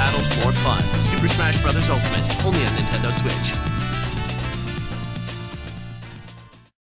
battles more fun. Super Smash Bros. Ultimate, only on Nintendo Switch.